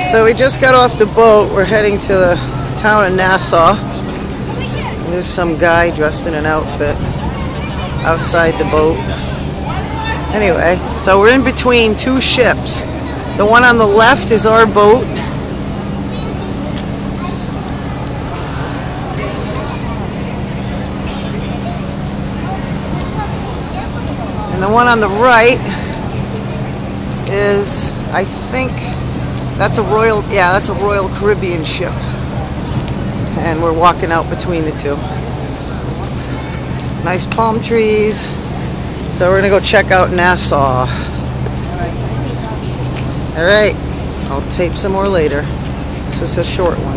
So we just got off the boat. We're heading to the town of Nassau. There's some guy dressed in an outfit outside the boat. Anyway, so we're in between two ships. The one on the left is our boat. And the one on the right is, I think, that's a Royal Caribbean ship. And we're walking out between the two. Nice palm trees. So we're gonna go check out Nassau. Alright, I'll tape some more later. This was a short one.